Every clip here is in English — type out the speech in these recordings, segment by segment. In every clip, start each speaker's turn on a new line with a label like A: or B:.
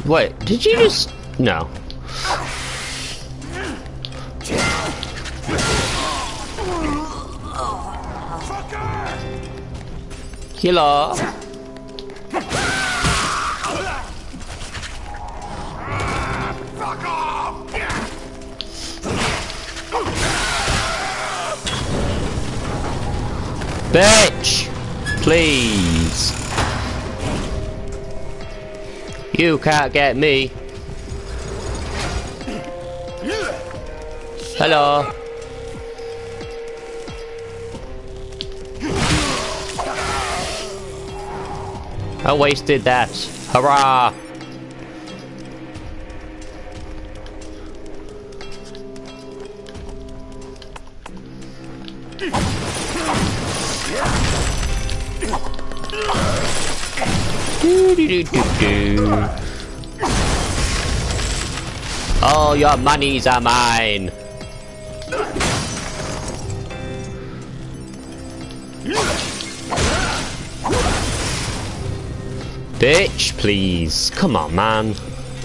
A: Wait, did you just... No. Killer. Bitch! Please. You can't get me. Hello. I wasted that. Hurrah! Do. All your monies are mine. Bitch, please. Come on, man.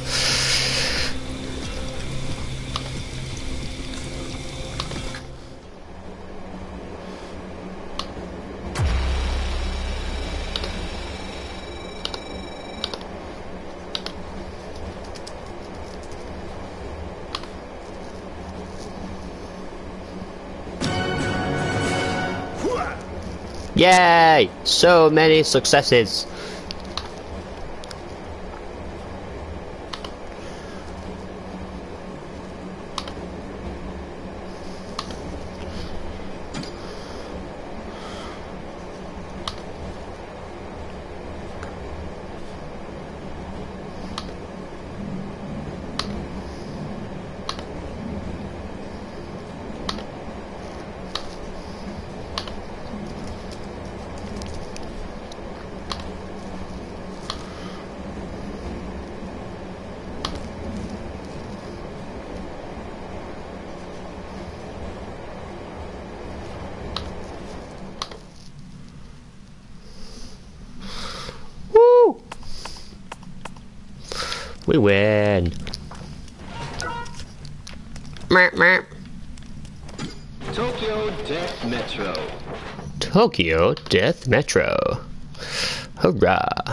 A: Yay! So many successes. We win.
B: Tokyo Death Metro.
A: Tokyo Death Metro. Hurrah.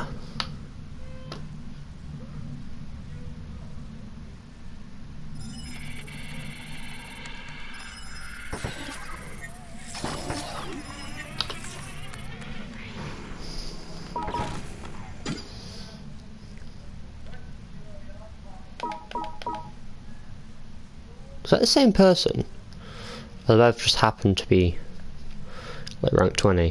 A: Is that the same person? Or they both just happen to be like rank 20?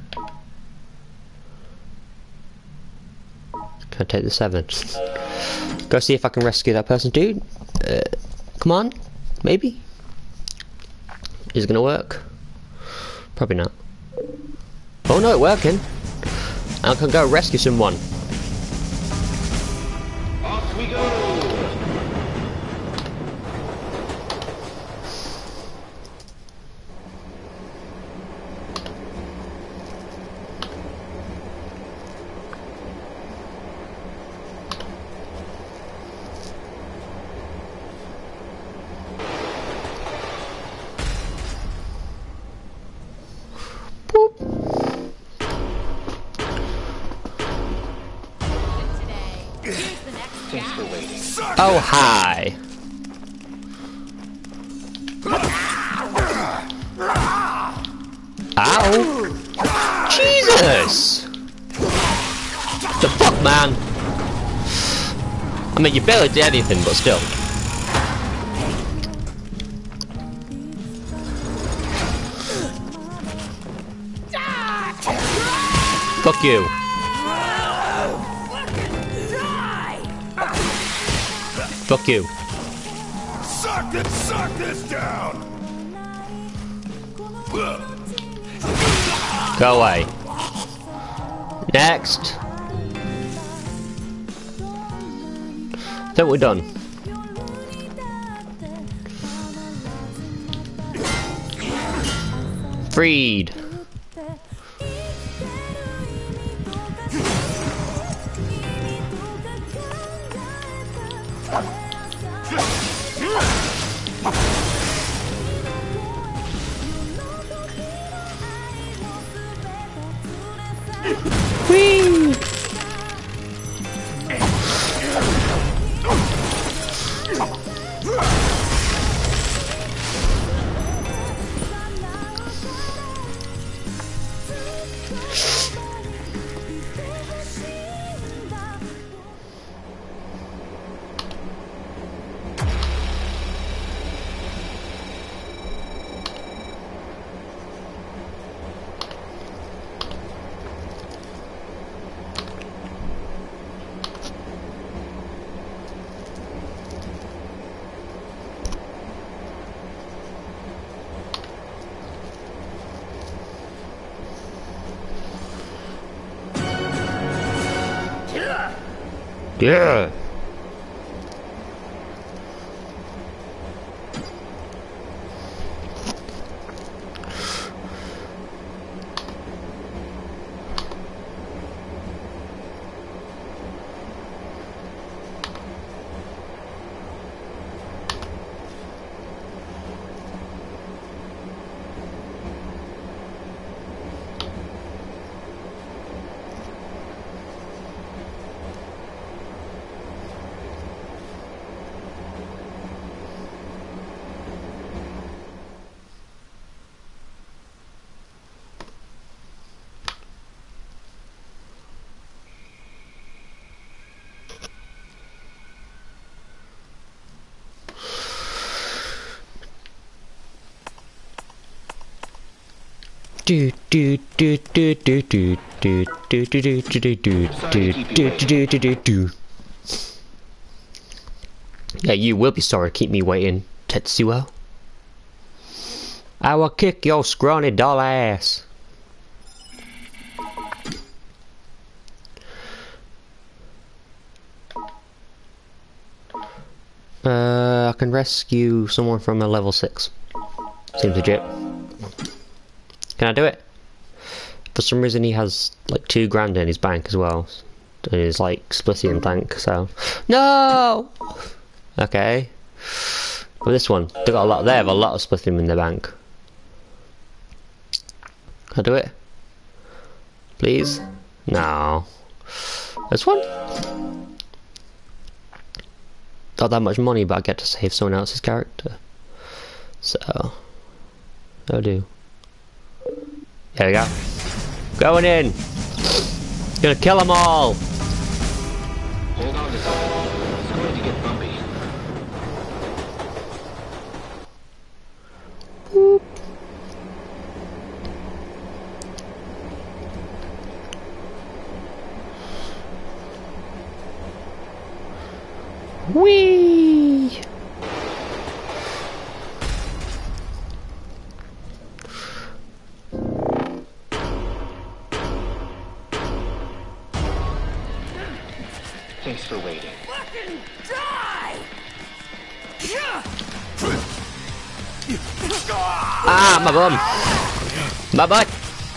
A: Can I take the 7? Go see if I can rescue that person. Dude, come on, maybe? Is it gonna work? Probably not. Oh no, it's working. I can go rescue someone.
B: Off we go.
A: Oh, hi. Ow. Jesus! The fuck, man? I mean, you barely did anything, but still. Fuck you. Fuck you.
C: Suck this down.
A: Go away. Next. I think we're done. Freed. Yeah. Do do do do do do do do do do do do do do do. Yeah, you will be sorry to keep me waiting, Tetsuo. I will kick your scrawny doll ass. I can rescue someone from a level 6. Seems legit. Can I do it? For some reason he has like $2 grand in his bank as well. And he's like splitting in bank, so... No! Okay. But this one, they got a lot. They have a lot of splitting in their bank. Can I do it? Please? No. This one? Not that much money, but I get to save someone else's character. So... I'll do. There we go. Going in! Gonna kill them all!
B: Hold on to something. It's going to get bumpy.
A: Boop. Whee!
B: Thanks for waiting.
C: Fucking die!
A: Ah, my bum! My butt!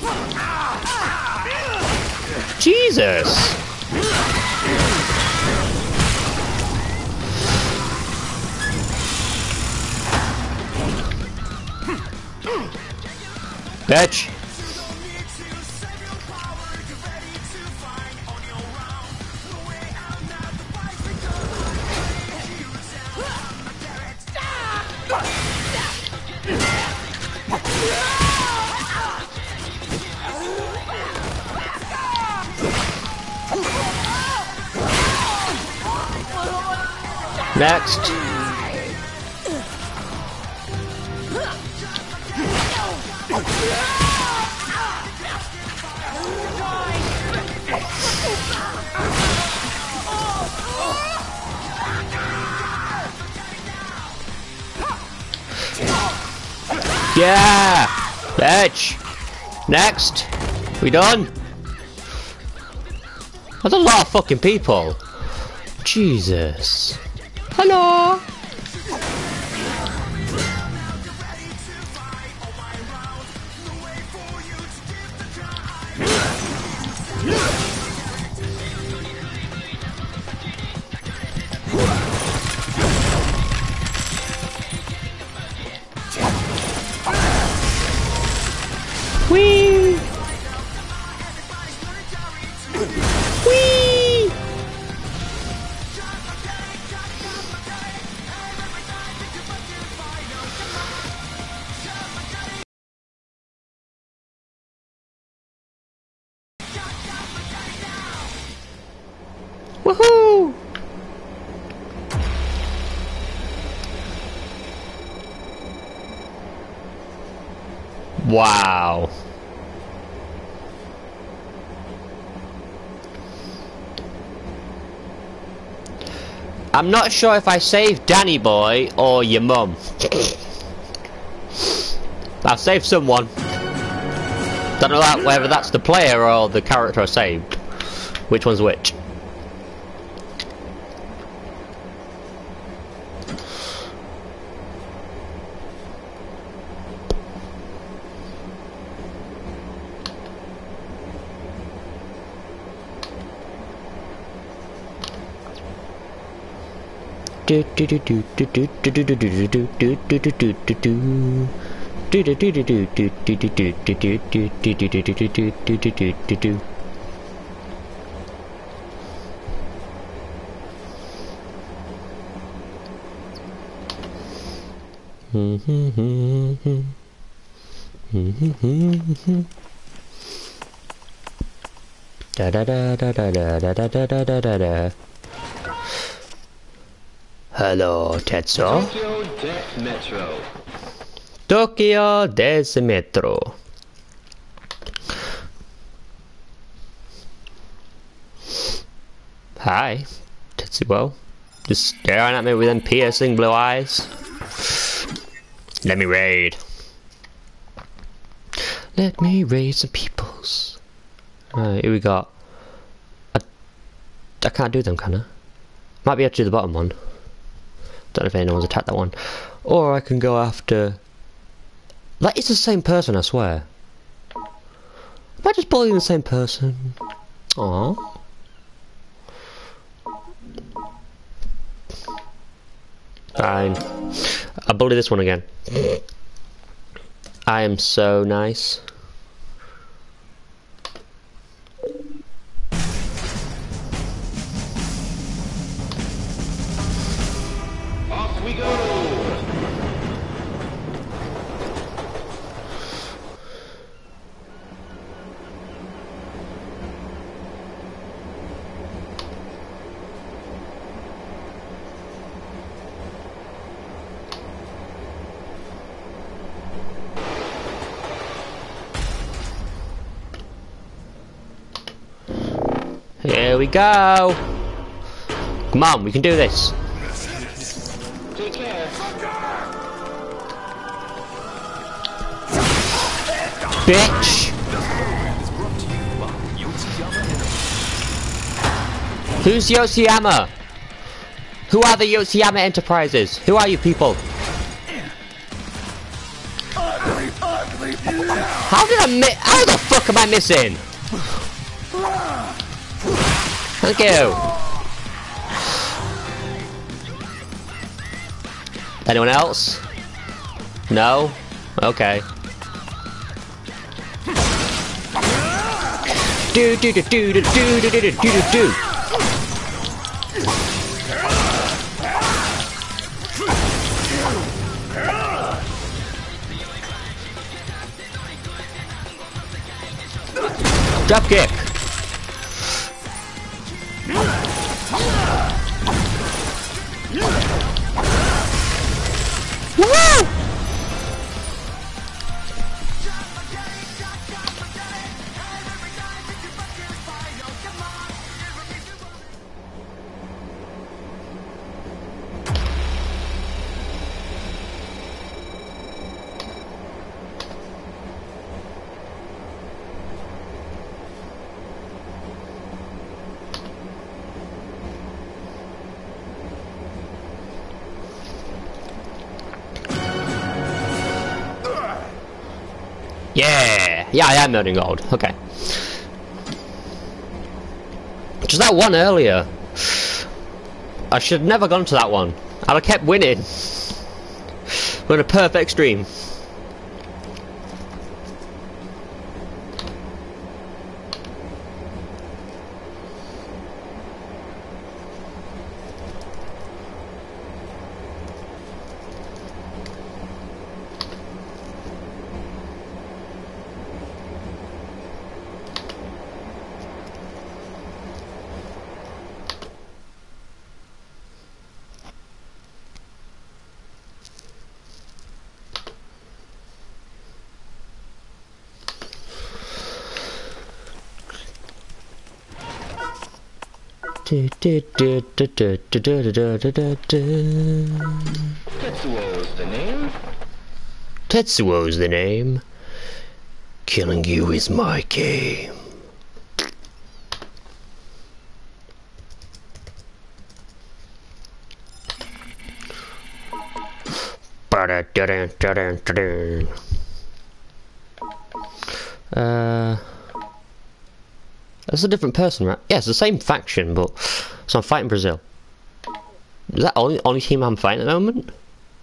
A: Jesus! Bitch! Next. Yeah! Bitch! Next! We done? That's a lot of fucking people. Jesus. Hello! Whee! Whee! Woohoo! Wow. I'm not sure if I saved Danny Boy or your mum. I've saved someone. Don't know whether that's the player or the character I saved. Which one's which? Da da da da da da da da da da da da. Hello, Tetsuo.
B: Tokyo De Metro.
A: Tokyo des Metro. Hi, Tetsuo. Just staring at me with them piercing blue eyes. Let me raid. Let me raid some peoples. Right, here we got. I can't do them, can I? Might be able to do the bottom one. Don't know if anyone's attacked that one. Or I can go after. That is the same person, I swear. Am I just bullying the same person? Aww. Fine. I'll bully this one again. I am so nice.
B: Off we go.
A: Here we go. Come on, we can do this.
B: Take care.
A: Bitch! Who's Yoshiyama? Who are the Yoshiyama Enterprises? Who are you people? How the fuck am I missing? Thank you. Anyone else? No? Okay. Do do do do do do do do do do do. Drop kick. Woo! Yeah, I am melting gold. Okay. Just that one earlier. I should have never gone to that one. I'd have kept winning. We're in a perfect stream.
B: Tetsuo's the name.
A: Tetsuo's the name. Killing you is my game. That's a different person, right? Yeah, it's the same faction, but so I'm fighting Brazil. Is that only team I'm fighting at the moment?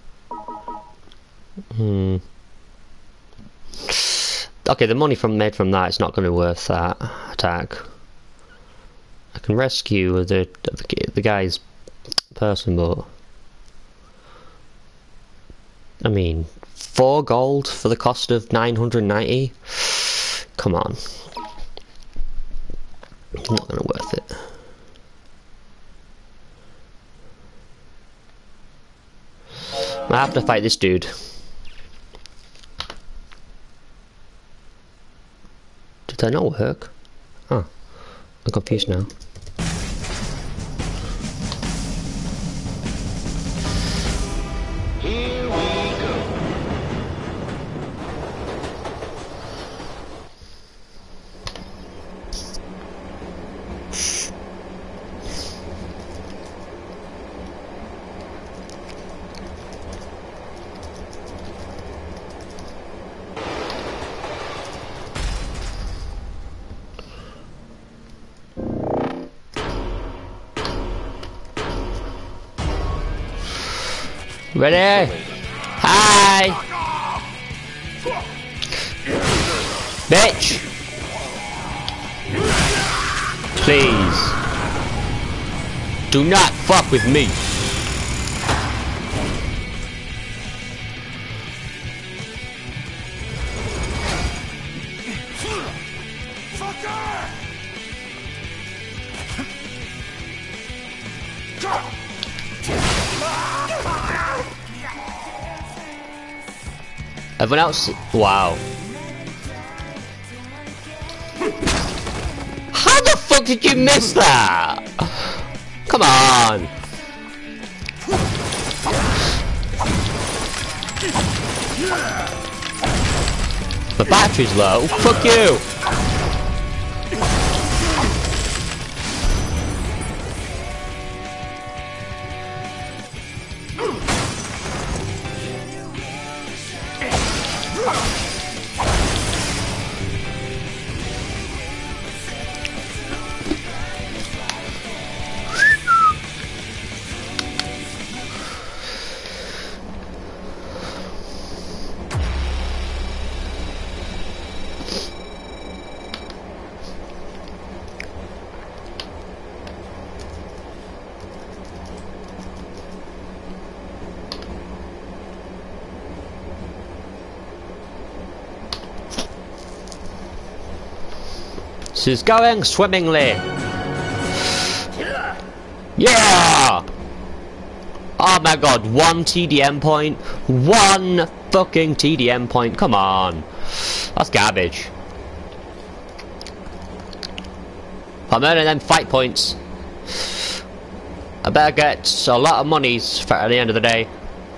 A: Okay, the money made from that is not going to be worth that attack. I can rescue the guy's person, but I mean, 4 gold for the cost of 990. Come on, it's not going to be worth it. I have to fight this dude. Did that not work? Oh, I'm confused now.
B: Here we go.
A: Ready? Hi! Bitch! Please. Do not fuck with me. Everyone else, wow. How the fuck did you miss that? Come on. The battery's low. Fuck you. This is going swimmingly. Yeah! Oh my god, 1 TDM point. 1 fucking TDM point. Come on. That's garbage. I'm earning them fight points. I better get a lot of monies for at the end of the day.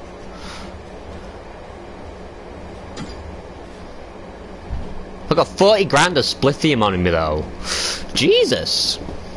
A: I've got 40 grand of splithium on me though. Jesus.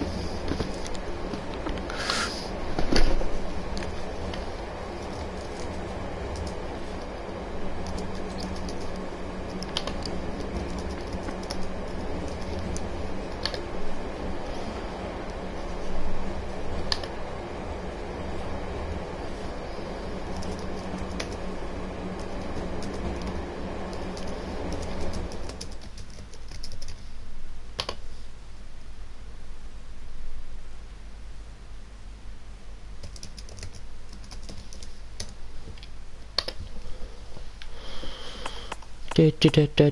B: That's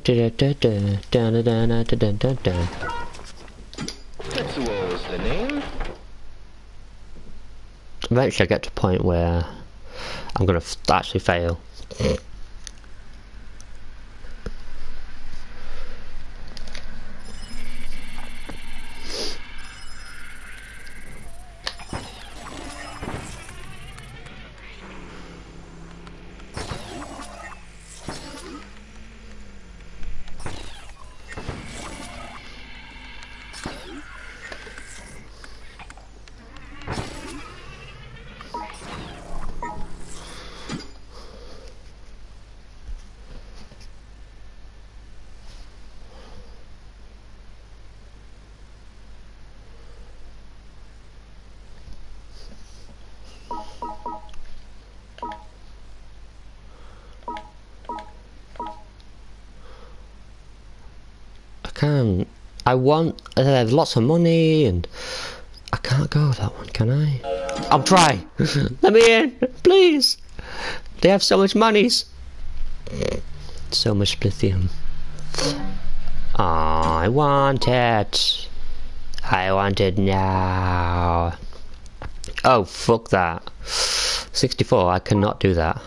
B: what was the name?
A: Eventually I get to a point where I'm gonna actually fail. can't. I want lots of money, and I can't go with that one, can I? I'll try. Let me in, please. They have so much monies. So much lithium. Oh, I want it. I want it now. Oh, fuck that. 64, I cannot do that.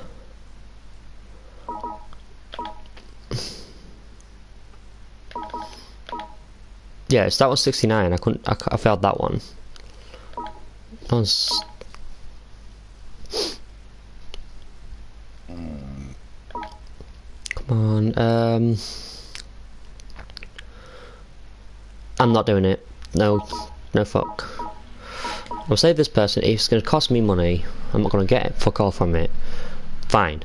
A: Yes, that was 69. I couldn't. I failed that one. That was. Come on. I'm not doing it. No, no fuck. I'll save this person. It's going to cost me money. I'm not going to get fuck all from it. Fine.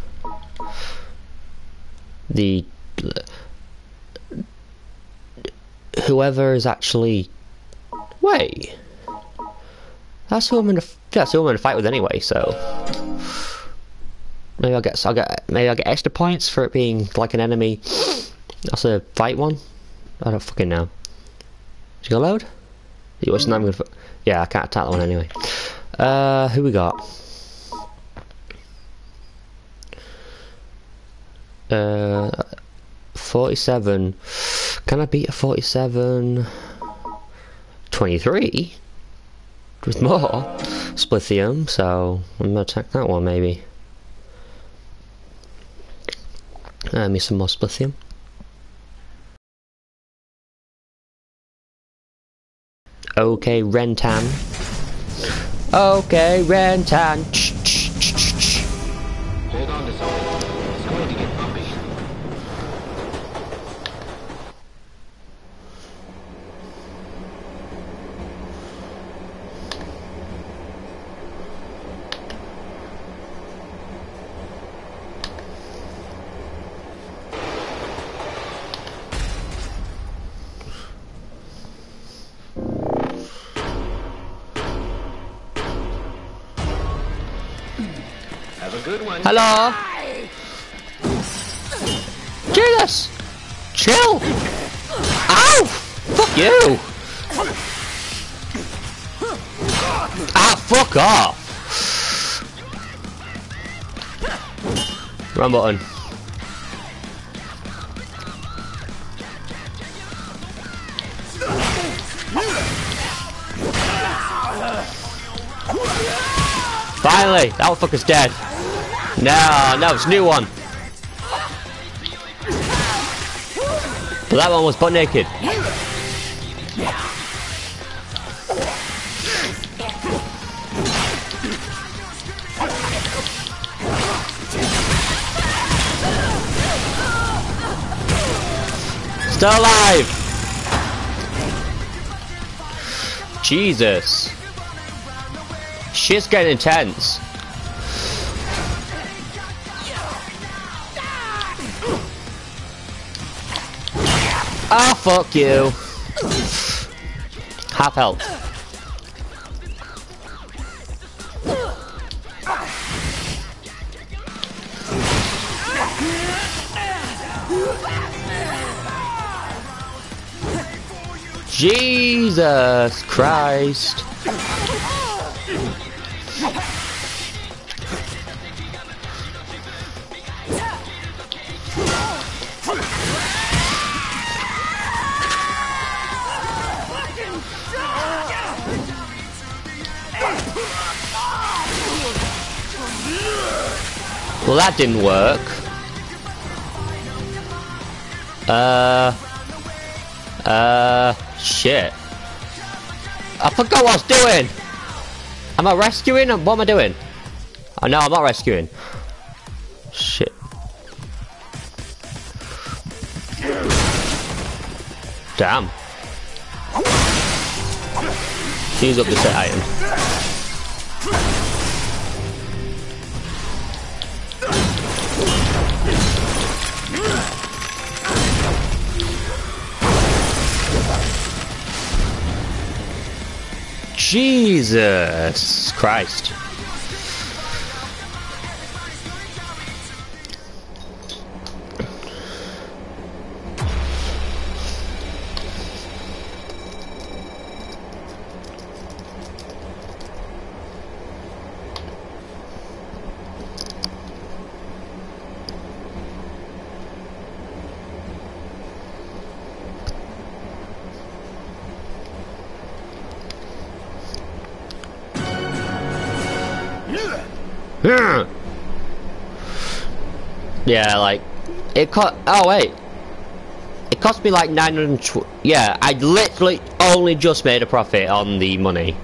A: The whoever is actually wait. That's who I'm gonna. That's who I'm gonna fight with anyway. So maybe I'll get extra points for it being like an enemy. That's a fight one. I don't fucking know. Did you go load? Yeah, I can't attack that one anyway. Who we got? 47. Can I beat a 47? 23? With more splithium, so I'm gonna attack that one maybe. Me some more splithium. Okay, Rentan. Okay, Rentan.
B: Hold on to something. It's going to get bumpy. Have a good one.
A: Hello? Jesus! Chill! Ow! Fuck you! Ah, fuck off! Wrong button. Finally! That motherfucker's dead. No, it's a new one. But that one was butt naked. Still alive! Jesus. Shit's getting intense. Oh, fuck you. Half health. Jesus Christ. Well, that didn't work. Shit. I forgot what I was doing! Am I rescuing? What am I doing? Oh no, I'm not rescuing. Shit. Damn. Use up the set item. Jesus Christ. Yeah, like it cost. Oh wait, it cost me like 900. Yeah, I literally only just made a profit on the money.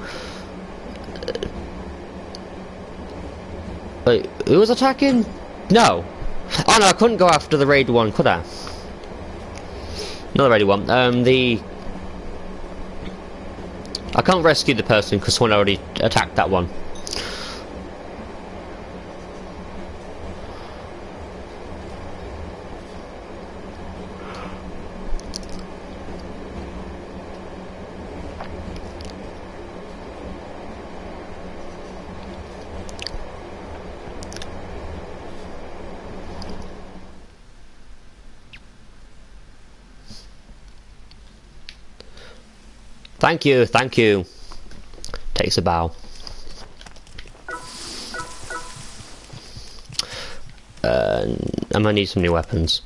A: Wait, who was attacking? No. Oh no, I couldn't go after the raid one, could I? Another raid one. I can't rescue the person because someone already attacked that one. Thank you, thank you. Takes a bow. I'm gonna need some new weapons.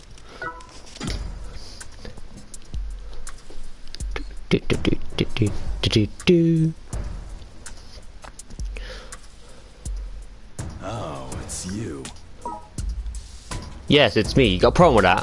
D: Oh, it's you.
A: Yes, it's me. You got a problem with that?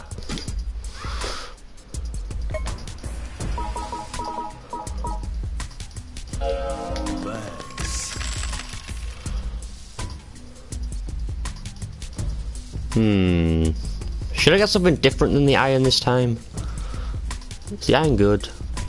A: Should I get something different than the iron this time? Is the iron good?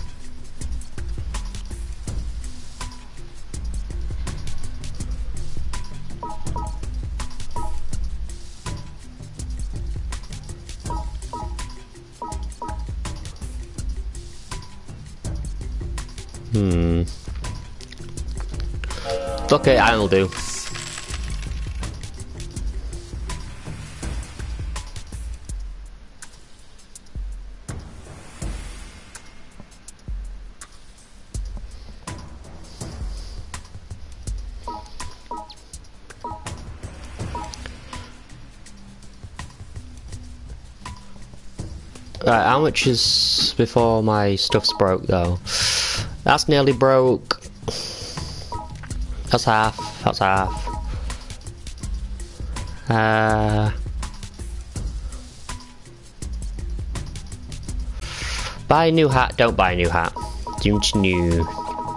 A: Okay, iron will do. Right, how much is before my stuff's broke though? That's nearly broke. That's half. That's half. Buy a new hat. Don't buy a new hat. Don't new.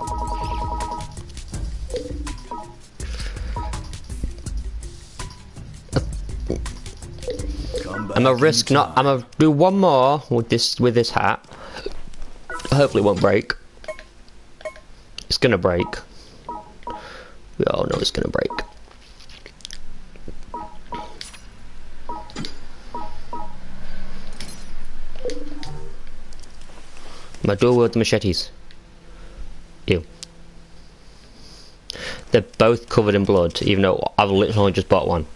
A: I'm gonna risk not. I'm gonna do one more with this hat. Hopefully, it won't break. It's gonna break. We all know it's gonna break. My dual wield machetes. Ew. They're both covered in blood, even though I've literally just bought one.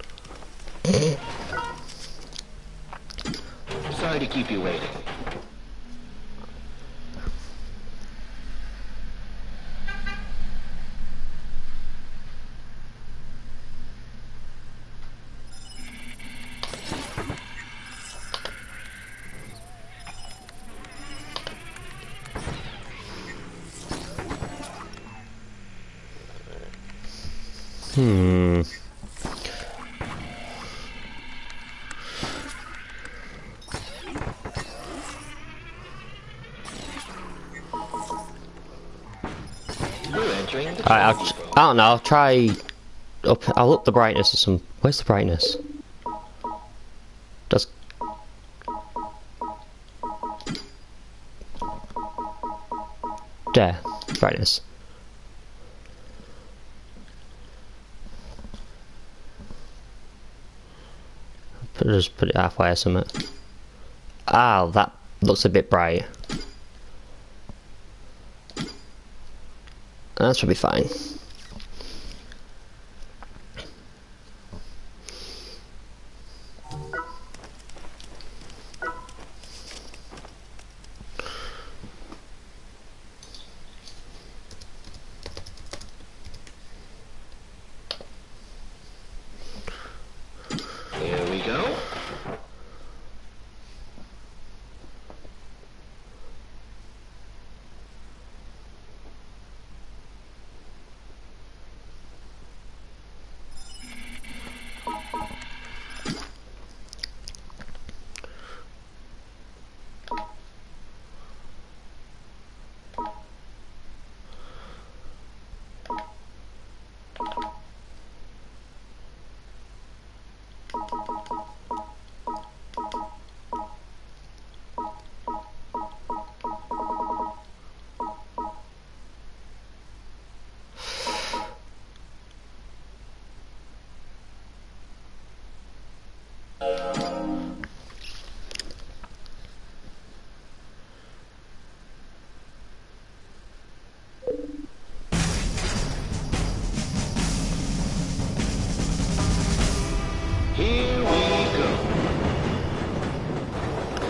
B: Sorry to keep you waiting.
A: Alright, I don't know, I'll try I'll up the brightness to some. Where's the brightness? Does there, brightness. Just put it halfway or something. Ah, that looks a bit bright. That should be fine.
B: Here we go.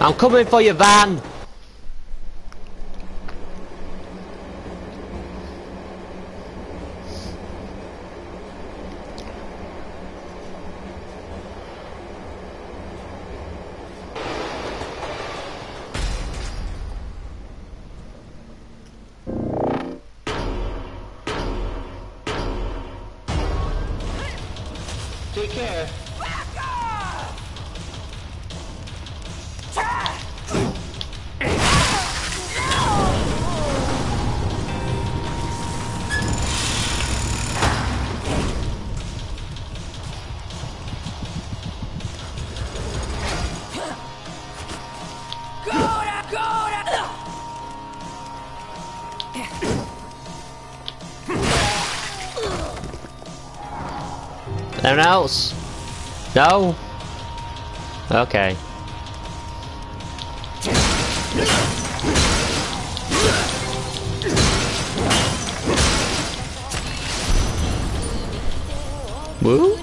A: I'm coming for your van!
B: Take care.
A: Anyone else? No? Okay. Woo?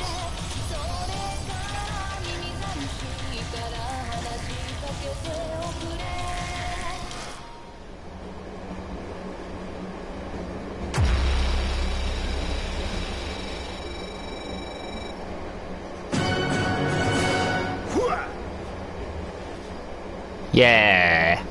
A: Yeah.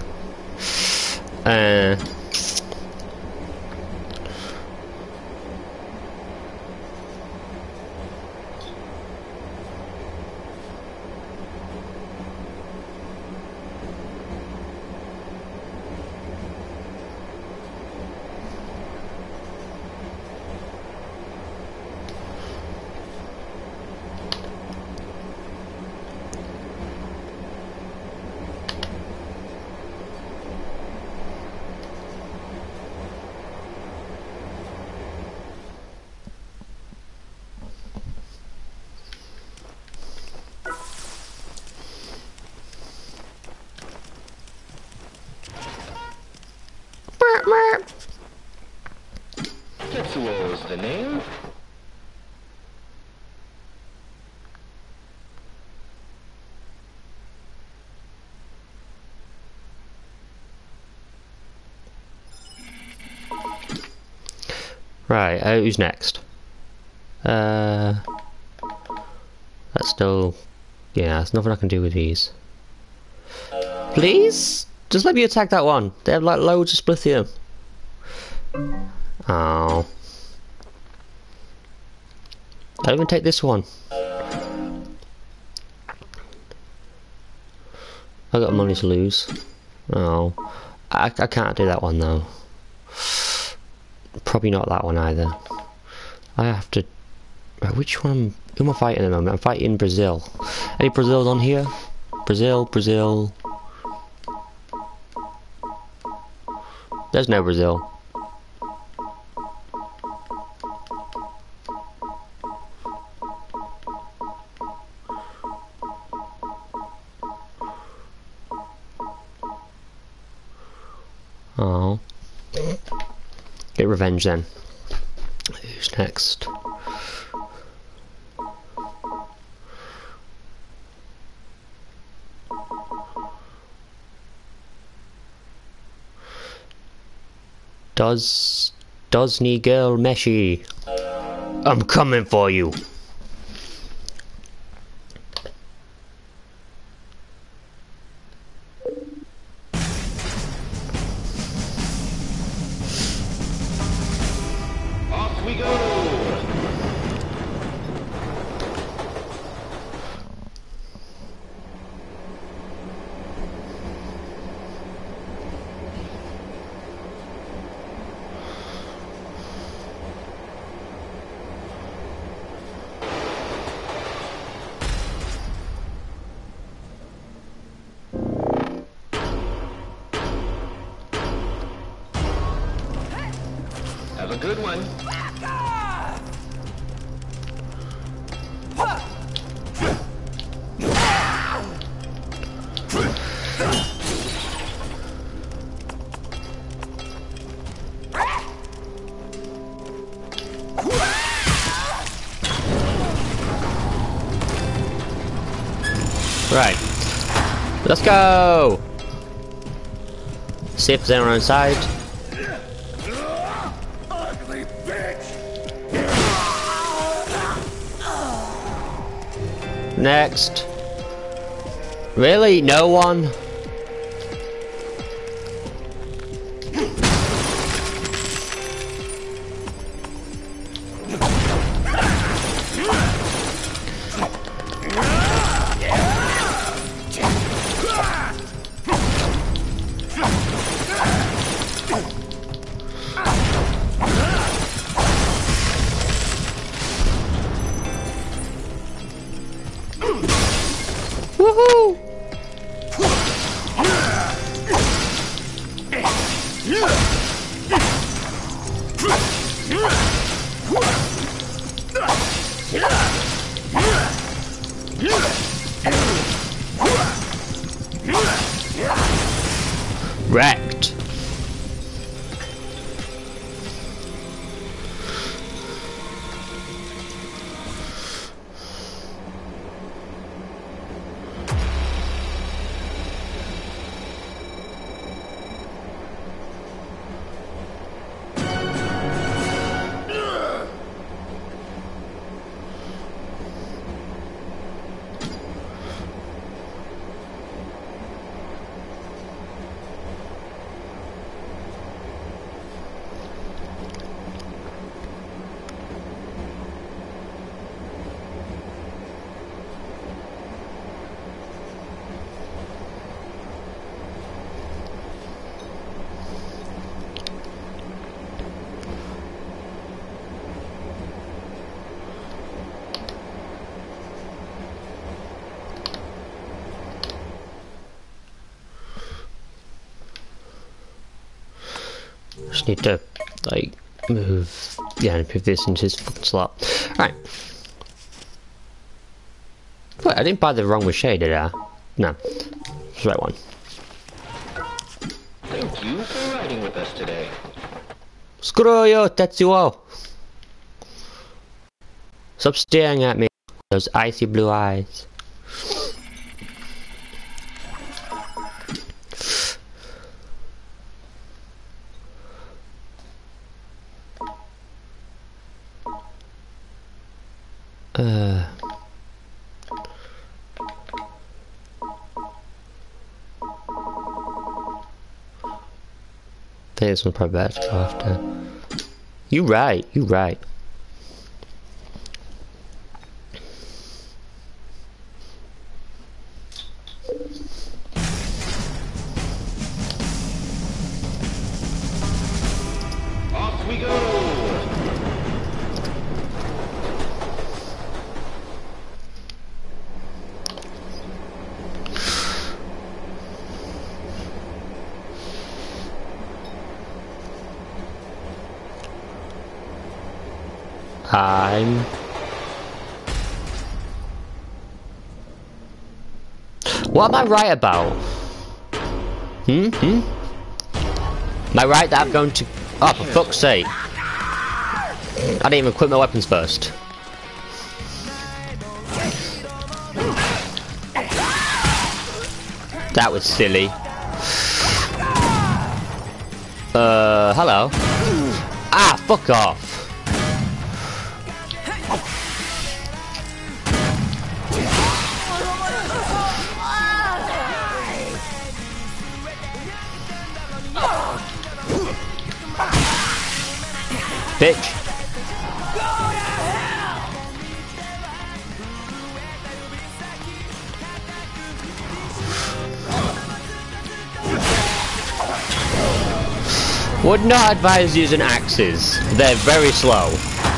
B: Tetsuo's the name.
A: Right, who's next? That's still... Yeah, there's nothing I can do with these. Please? Just let me attack that one. They have like loads of splithium. Oh. Don't even take this one. I got money to lose. Oh. I can't do that one though. Probably not that one either. I have to... Which one? Who am I fighting at the moment? I'm fighting Brazil. Any Brazils on here? Brazil. There's no Brazil. Oh. Get revenge then. Who's next? Dosny girl Meshi. I'm coming for you.
B: Off we go. Have a good one.
A: Right. Let's go! See if there's anyone inside.
C: Ugly bitch!
A: Next. Really? No one? Woohoo! Wrecked. Just need to, like, move this into his fucking slot. Right. Wait, I didn't buy the wrong machete, did I? No. It's the right one.
B: Thank you for riding with us today.
A: Screw you, Tetsuo! Stop staring at me with those icy blue eyes. I think this one's probably better to go after. You right, you right.
B: Off we go!
A: What am I right about? Am I right that I'm going to... Oh, for fuck's sake. I didn't even equip my weapons first. That was silly. Hello. Ah, fuck off. Bitch. Would not advise using axes. They're very slow.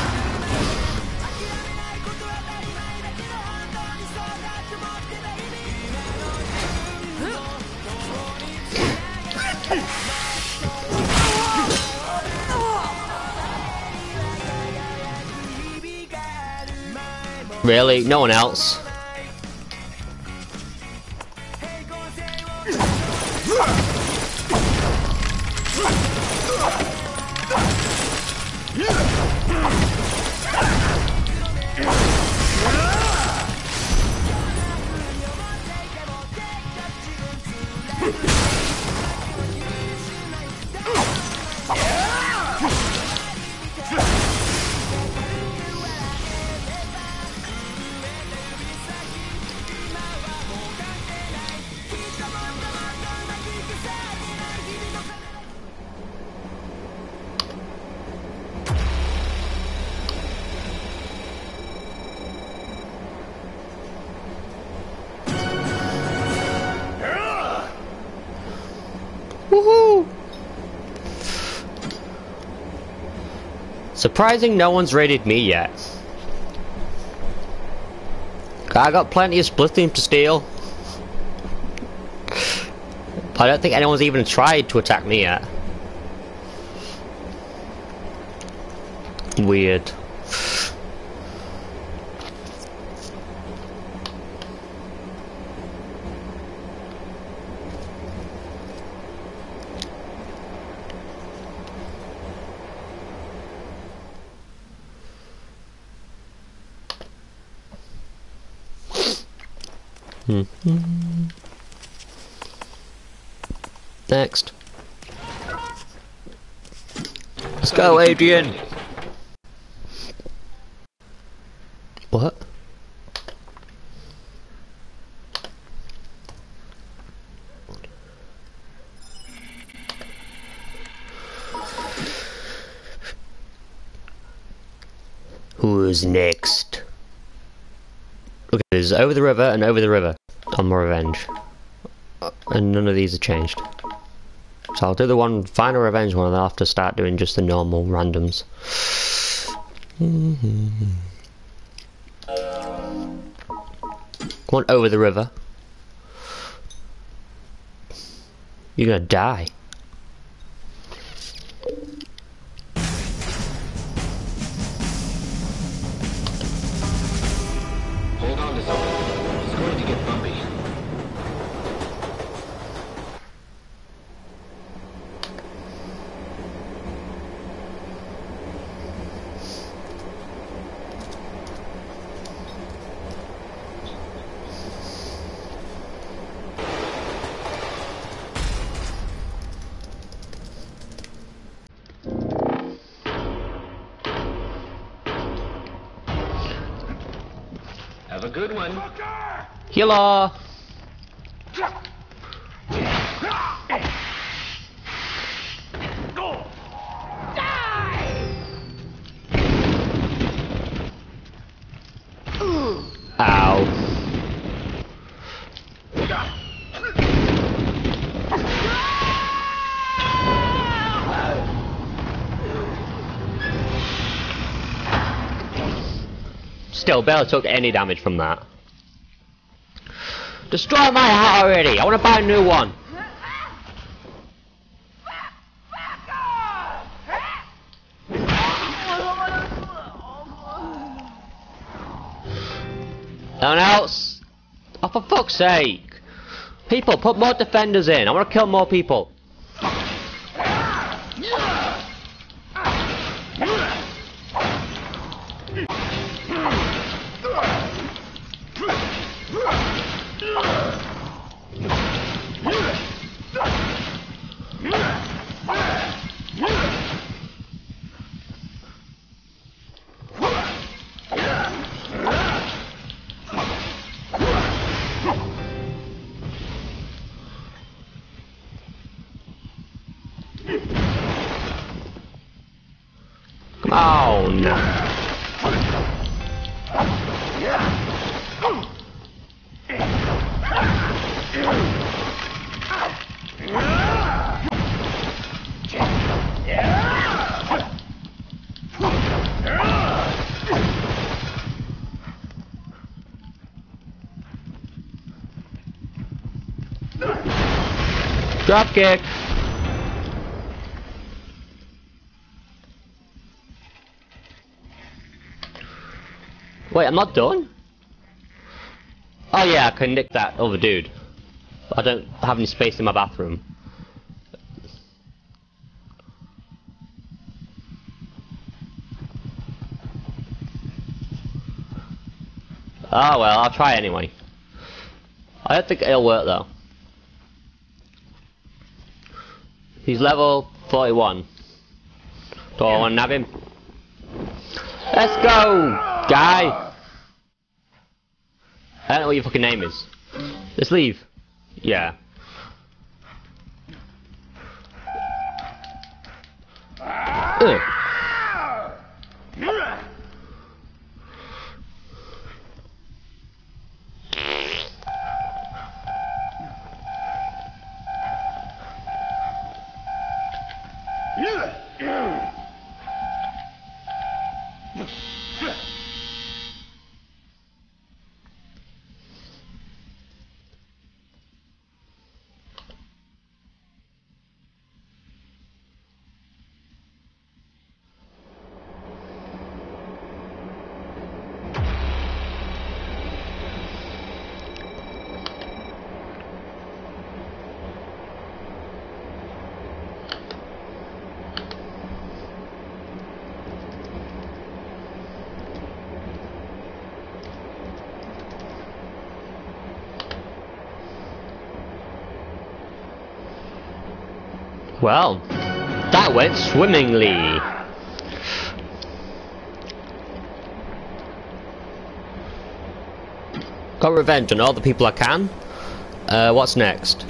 A: Really? No one else? Surprising no one's raided me yet. I got plenty of splitting to steal. I don't think anyone's even tried to attack me yet. Weird. Next. Let's go, Adrian! What? Who's next? Okay, there's over the river and over the river on my revenge. And none of these are changed. So I'll do the one final revenge one and I'll have to start doing just the normal randoms. Come on, over the river. You're gonna die.
B: Hold on to something. It's going to get bumpy. Have a good one.
A: Healer! Ow. Still, barely took any damage from that. Destroy my hat already! I want to buy a new one! No one else? Oh, for fuck's sake! People, put more defenders in! I want to kill more people! Come on! Drop kick! Wait, I'm not done? Oh yeah, I can nick that other dude. I don't have any space in my bathroom. Oh well, I'll try anyway. I don't think it'll work though. He's level 41. Do I want to nab him? Let's go, guy! I don't know what your fucking name is. Let's leave. Yeah. Ugh. Well, that went swimmingly. Got revenge on all the people I can. What's next?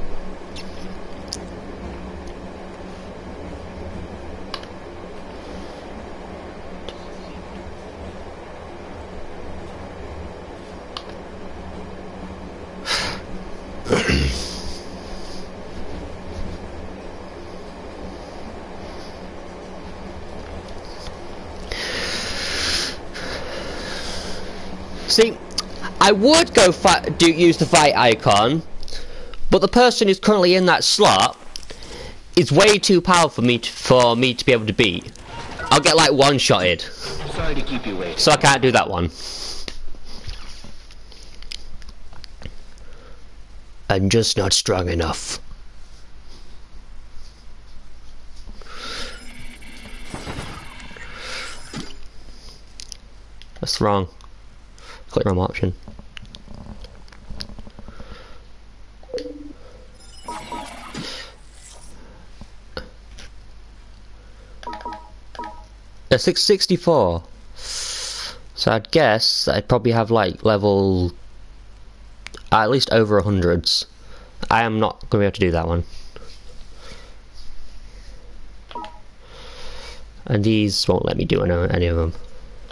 A: See, I would go use the fight icon, but the person who's currently in that slot is way too powerful for me to be able to beat. I'll get like one-shotted.
B: Sorry to keep you waiting.
A: So I can't do that one. I'm just not strong enough. That's wrong. Click wrong option. A 664. So I'd guess I'd probably have like level at least over 100s. I am not going to be able to do that one. And these won't let me do any of them.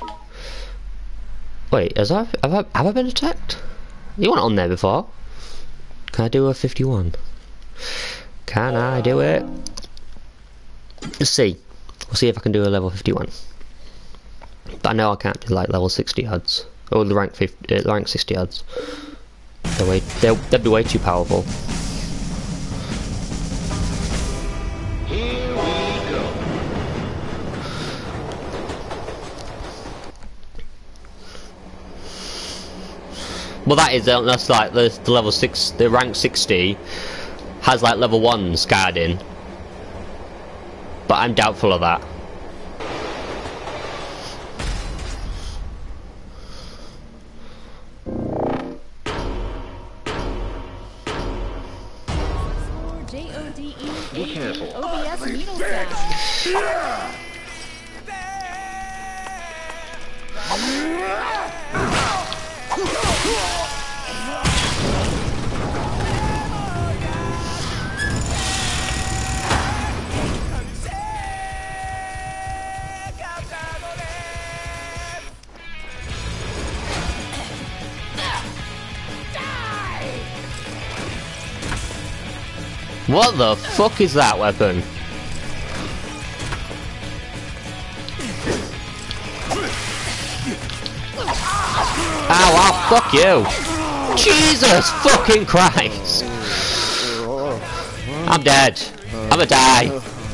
A: Wait, have I been attacked? You weren't on there before. Can I do a 51? Can I do it? Let's see. We'll see if I can do a level 51. But I know I can't do like level 60 odds. Or the rank 60 odds. They'd be way too powerful.
B: Here we go.
A: Well, that's like the level 6, the rank 60 has like level 1s guarding, but I'm doubtful of that.
B: Be careful.
E: OBS needle sound.
A: What the fuck is that weapon? Ow, ow, fuck you! Jesus fucking Christ! I'm dead. I'm gonna die.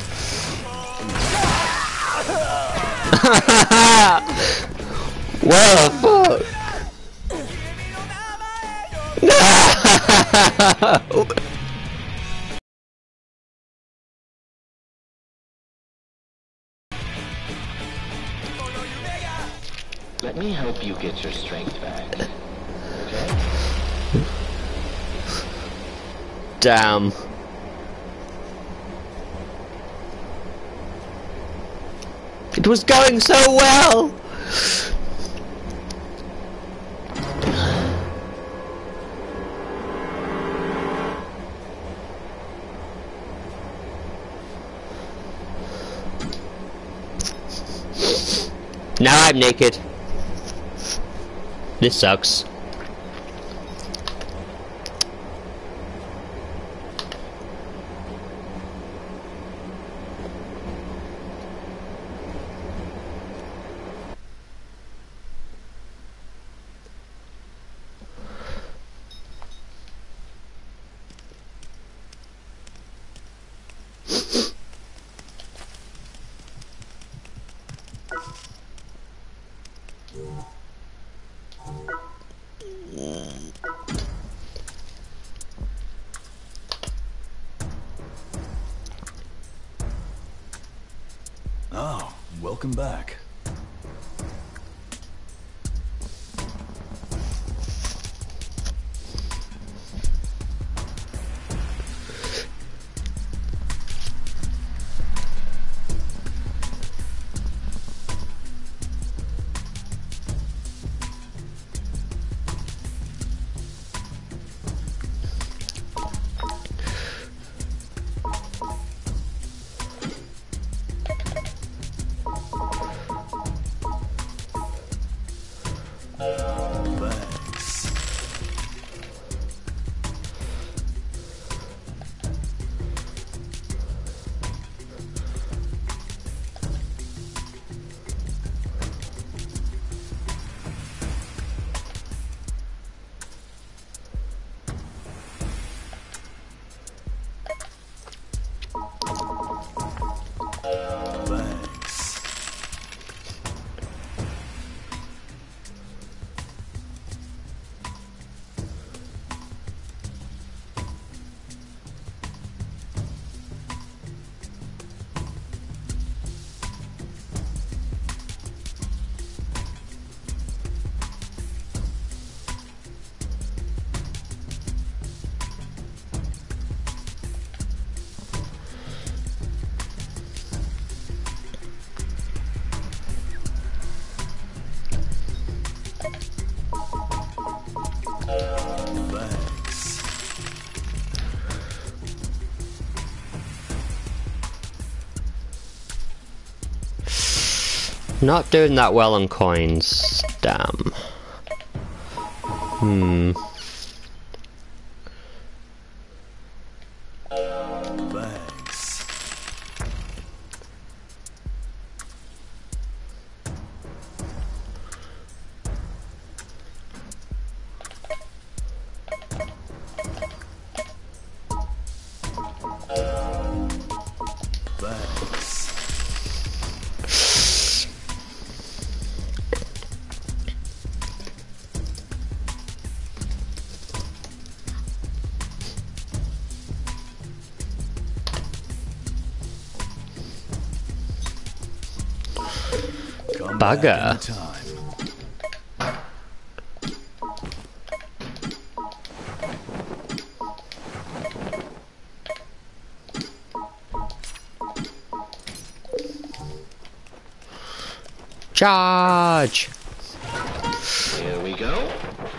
A: What the fuck? No!
B: Let me help you get your strength back. Okay?
A: Damn. It was going so well! Now I'm naked. This sucks.
D: Oh, welcome back.
A: Not doing that well on coins. Damn.
D: Thanks. Thanks. Come back
A: Bugger.
D: anytime.
A: Charge!
B: Here we go.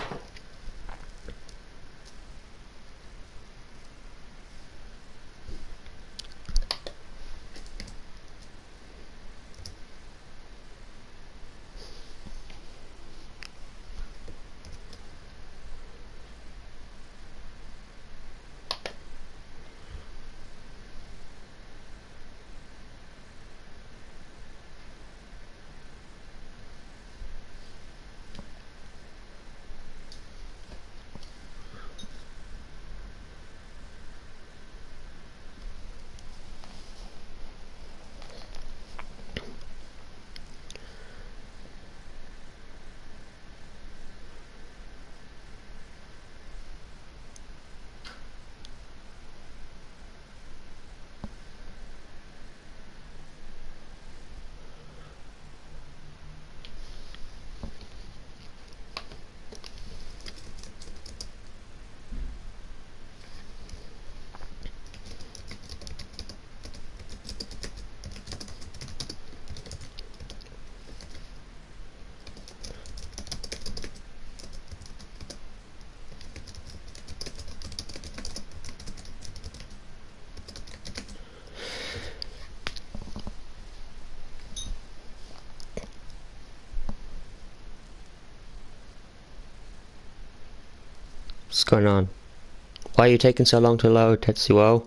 A: What's going on? Why are you taking so long to load, Tetsuo?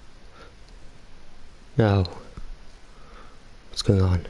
A: No. What's going on?